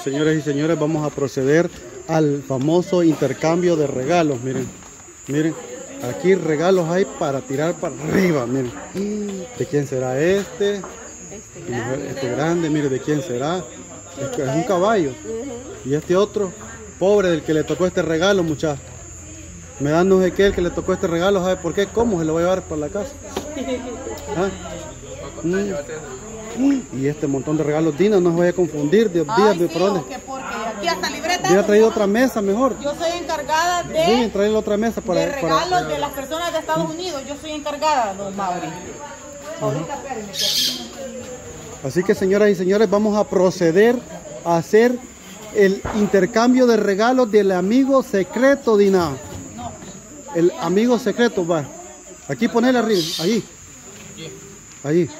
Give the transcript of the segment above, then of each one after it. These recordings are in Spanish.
señoras y señores, vamos a proceder al famoso intercambio de regalos. Miren, miren, aquí regalos hay para tirar para arriba. Miren, ¿de quién será este? Este grande, mire, ¿de quién será? Es un caballo. Y este otro, pobre del que le tocó este regalo, muchachos. Me dan no sé qué el que le tocó este regalo, ¿sabe por qué? ¿Cómo se lo voy a llevar para la casa? ¿Ah? Y este montón de regalos, Dina, no se vaya a confundir. Dios, dígame por dónde. Porque aquí hasta libreta. Hubiera traído otra mesa mejor. Yo soy encargada de traer otra mesa para, de regalos de las personas de Estados Unidos. Yo soy encargada, don Mauri. Ahorita espérenme. Así que, señoras y señores, vamos a proceder a hacer el intercambio de regalos del amigo secreto, Dina. No. El amigo secreto, va. Aquí ponele arriba, allí. Allí.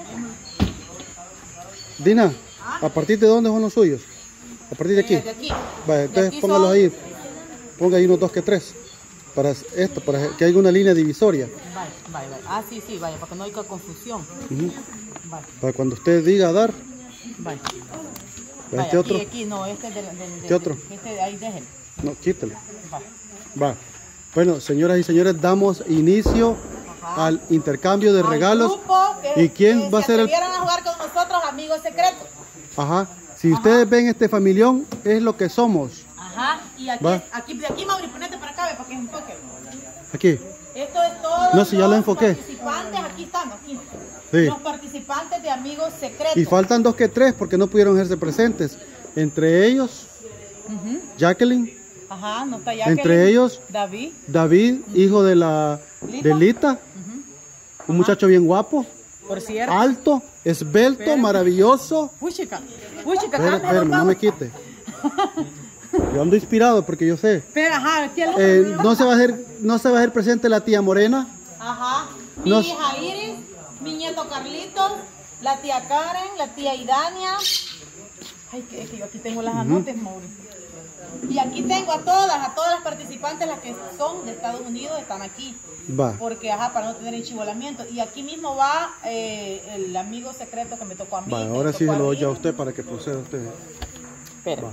Dina, ¿a partir de dónde son los suyos? ¿A partir de aquí? De aquí. Vale, entonces póngalos ahí. Ponga ahí unos 2 que 3. Para esto, para que haya una línea divisoria. Vaya. Ah, sí, vaya, para que no haya confusión. Para cuando usted diga dar. Vaya. Este otro. Aquí, no, este de ¿Qué otro? Este de ahí, déjenlo. No, quítelo. Va. Bueno, señoras y señores, damos inicio al intercambio de regalos. ¿Y quién va a ser el...? Vinieron a jugar con nosotros, amigos secretos. Ajá. Si ustedes ven este familión, es lo que somos. Ajá. Y aquí, de aquí, Mauri, ponete para acá, para que se enfoque. Aquí. Esto es todo. No, si ya lo enfoqué. Los participantes, aquí están, aquí. Sí. Los participantes de amigos secretos. Y faltan 2 que 3 porque no pudieron hacerse presentes. Entre ellos, Jacqueline. Ajá, no está Jacqueline. Entre ellos, David, hijo de Lita. Un muchacho bien guapo. Por cierto. Alto, esbelto, maravilloso. Uy, chica, Espérame, no me quite. Yo ando inspirado porque yo sé. Pero, ajá, no se va a hacer presente la tía Morena. Ajá. Mi hija Iris, mi nieto Carlitos, la tía Karen, la tía Idania. Ay, que yo aquí tengo las anotes, Mauricio. Y aquí tengo a todas las participantes, las que son de Estados Unidos, están aquí. Va. Porque, para no tener enchivolamiento. Y aquí mismo va el amigo secreto que me tocó a mí. Va, ahora sí se lo doy a usted para que proceda usted. Espérenme.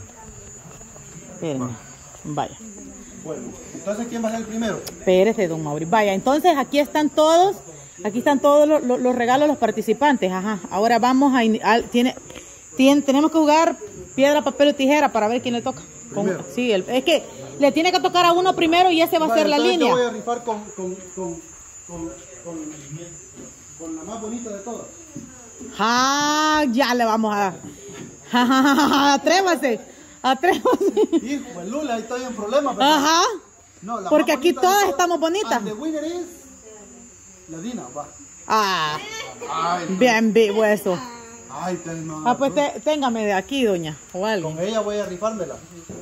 Vaya. Bueno, entonces, ¿quién va a ser el primero? Espérese, don Mauri. Vaya, entonces aquí están todos los regalos de los participantes. Ajá. Ahora vamos tenemos que jugar piedra, papel o tijera para ver quién le toca. Sí, es que le tiene que tocar a uno primero y ese va a ser la línea. Yo voy a rifar con la más bonita de todas. Ya le vamos a dar. Atrévase. Hijo, el Lula, ahí estoy en problemas. Ajá. No, porque aquí todas estamos bonitas. The winner is la Dina, va. Bien vivo eso. Ay, pues téngame de aquí, doña, o algo. Con ella voy a rifármela.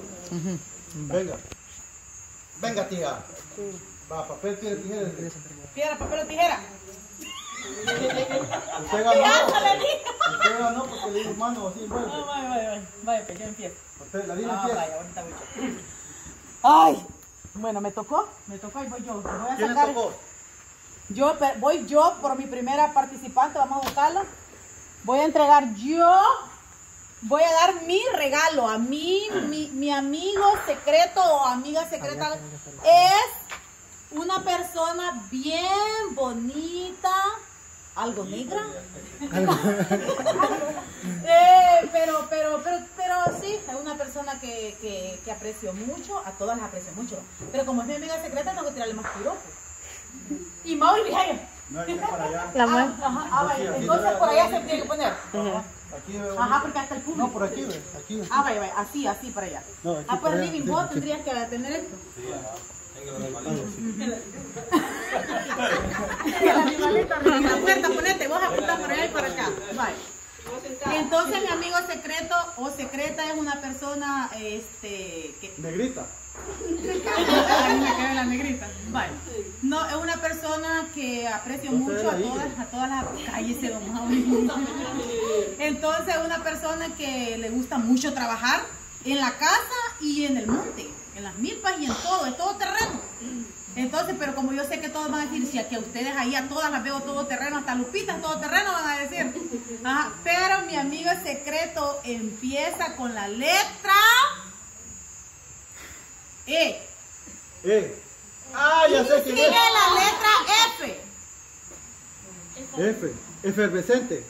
Venga, tía. Va, papel, piedra, tijera. Piedra, papel o tijera. Usted ganó porque le dijo mano así. Vaya, que yo empiezo. La Dina empieza. Vaya, ahorita voy yo. Ay, bueno, me tocó y voy yo. ¿Quién le tocó? Voy yo por mi primera participante, vamos a buscarla. Voy a dar mi regalo a mí, mi amigo secreto o amiga secreta es una persona bien bonita, algo negra, pero sí, es una persona que aprecio mucho, a todas las aprecio mucho, pero como es mi amiga secreta tengo que tirarle más tiro. Y Mauri, vaya. No, aquí para allá. Vaya. Entonces por allá se tiene que poner. Aquí veo. Porque hasta el público. No, por aquí, ve. Aquí. Vaya. Así para allá. No, pues Living, vos tendrías que tener esto. La puerta, ponete, vos apuntas por allá y por acá. Vaya. Entonces mi amigo secreto o secreta es una persona negrita. La negrita. Vale. No, es una persona que aprecio mucho a todas las calles de Don Mauri. Entonces, es una persona que le gusta mucho trabajar en la casa y en el monte, en las milpas y en todo terreno. Entonces, pero como yo sé que todos van a decir, si aquí a ustedes ahí a todas las veo todo terreno, hasta Lupita todo terreno van a decir. Pero mi amigo secreto empieza con la letra E. Ah, ya sé quién Sigue es. la letra F. F. Efervescente.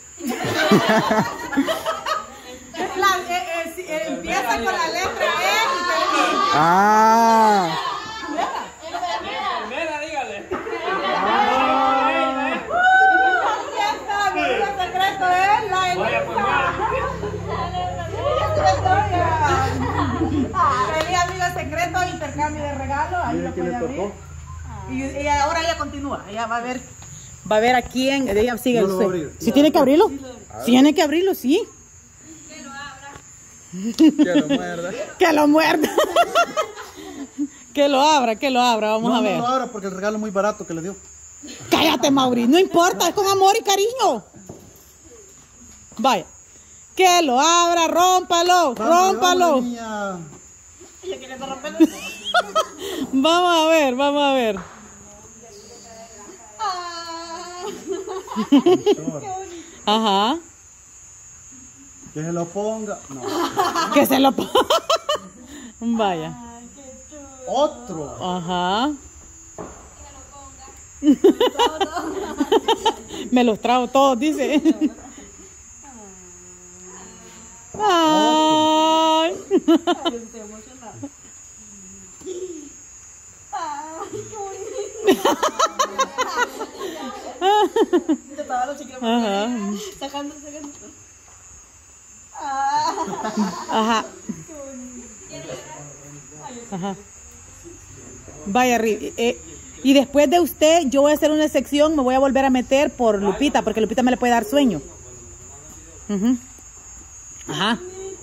Empieza con la letra E y termina. Ah. Enfermera, dígale. Ya está, mi amigo secreto es la Vaya, pues, Feliz amigo secreto, intercambio de regalos. Ahí Mira lo quién puede le abrir. tocó. Y ahora ella continúa. Ella va a ver a quién. Ella sigue No el lo va a sueño. abrir. ¿Sí tiene que abrirlo? Tiene que abrirlo, sí. Que lo muerda. Que lo muerda. Que lo abra. Vamos No, a ver. no lo abra porque el regalo es muy barato que le dio. Cállate, Mauri. No importa, es con amor y cariño. Vaya. Que lo abra, rómpalo. Vamos, niña. Vamos a ver. Ajá. Que se lo ponga. No. Que se lo ponga. Vaya. Otro. Ajá. Me los trago todos, dice. Ay. Ajá. Ajá. Ajá. Vaya, y después de usted, yo voy a hacer una sección, me voy a volver a meter por Lupita, porque Lupita me le puede dar sueño. Ajá.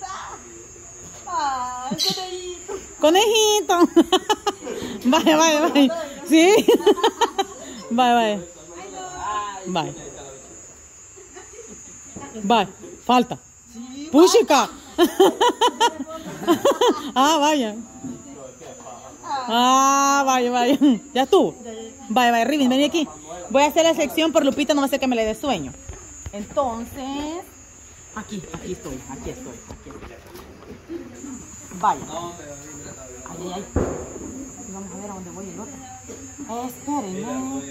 Conejito. Vaya. Sí. Vaya. Falta. Puchica. Vaya. Vaya. Ya estuvo. Vaya, Rivin, vení aquí. Voy a hacer la sección por Lupita, no va a ser que me le dé sueño. Entonces, aquí estoy. Vaya. Ay. Vamos a ver a dónde voy el otro. Esperen.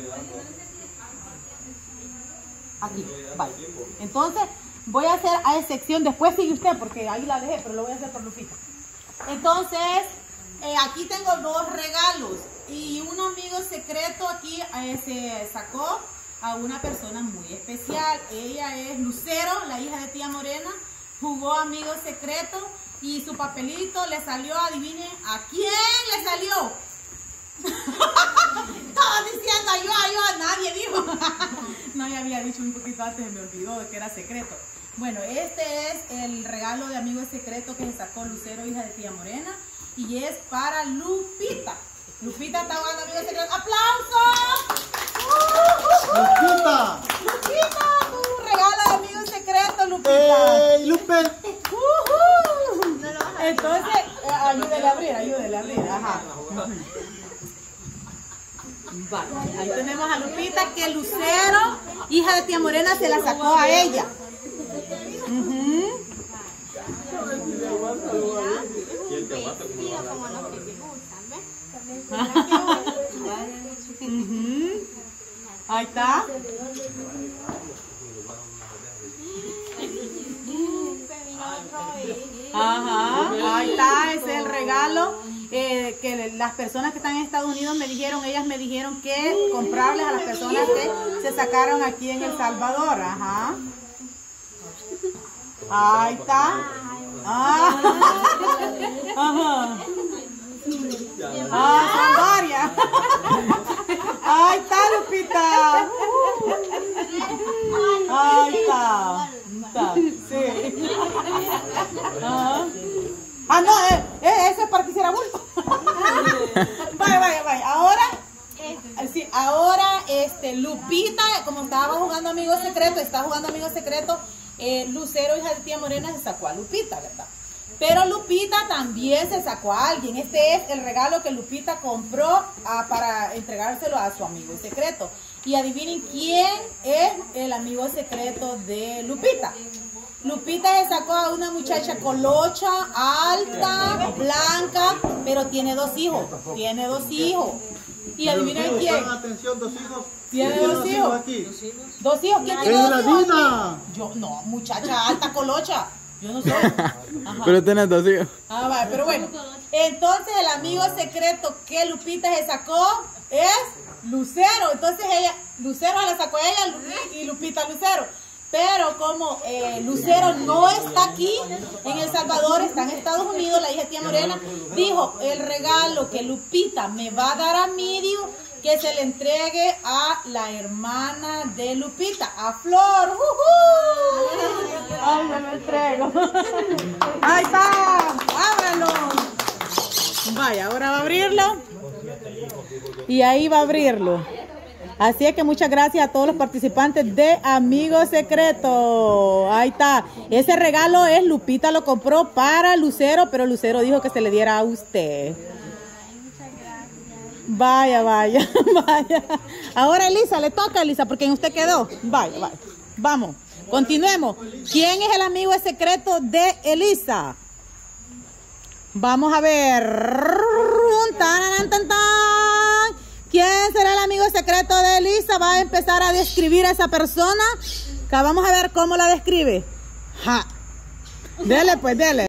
Aquí, vaya. Entonces, voy a hacer a excepción, después sigue usted, porque ahí la dejé, pero lo voy a hacer por Lupita. Entonces, aquí tengo dos regalos. Y un amigo secreto aquí se sacó a una persona muy especial. Ella es Lucero, la hija de tía Morena. Jugó amigo secreto y su papelito le salió, adivinen, ¿a quién le salió? Estaba diciendo yo, a nadie dijo. No, ya había dicho un poquito antes, me olvidó de que era secreto. Bueno, este es el regalo de amigo secreto que se sacó Lucero, hija de tía Morena. Y es para Lupita. Lupita está jugando amigo secreto. ¡Aplausos! Lupita. Lupita, tu regalo de amigo secreto, Lupita. ¡Ey, Lupe! Entonces, ayúdele a abrir. Ajá. Vale, ahí tenemos a Lupita que Lucero, hija de tía Morena, se la sacó a ella. Ahí está. Ajá, ahí está, ese es el regalo que las personas que están en Estados Unidos ellas me dijeron que comprarles a las personas que se sacaron aquí en El Salvador. Ajá. Ahí está. Ajá. Son varias. Ahí está, Lupita. Ahí está. Sí. Ajá. No, eso es para que hiciera bulto. Vaya. Ahora, Lupita, como estaba jugando amigo secreto, Lucero, hija de tía Morena, se sacó a Lupita, ¿verdad? Pero Lupita también se sacó a alguien. Este es el regalo que Lupita compró para entregárselo a su amigo secreto. Y adivinen quién es el amigo secreto de Lupita. Lupita se sacó a una muchacha colocha, alta, blanca, pero tiene 2 hijos. Tiene 2 hijos. Y adivinen quién. Atención, 2 hijos. Tiene 2 hijos. Aquí. 2 hijos. ¿Quién tiene ¡Es 2 la hijos? Dina! Yo, no, muchacha alta colocha. Yo no soy. Ajá. Pero tienes 2 hijos. Ah, vale, pero bueno. Entonces el amigo secreto que Lupita se sacó es Lucero. Entonces ella, Lucero la sacó a ella y Lupita Lucero. Pero como Lucero no está aquí en El Salvador, está en Estados Unidos, la hija de tía Morena, dijo, el regalo que Lupita me va a dar a mí, dijo, que se le entregue a la hermana de Lupita, a Flor. ¡Ay, me lo entrego! ¡Ahí está! ¡Ábralo! Vaya, ahora va a abrirlo. Y ahí va a abrirlo. Así es que muchas gracias a todos los participantes de Amigo Secreto. Ahí está. Ese regalo es, Lupita lo compró para Lucero, pero Lucero dijo que se le diera a usted. Vaya, vaya, vaya. Ahora Elisa, le toca a Elisa, porque en usted quedó. Vaya, vaya. Vamos, continuemos. ¿Quién es el amigo secreto de Elisa? Vamos a ver. ¡Tan, tan, tan! ¿Quién será el amigo secreto de Elisa? Va a empezar a describir a esa persona. Que vamos a ver cómo la describe. Ja. Dele, pues, dele.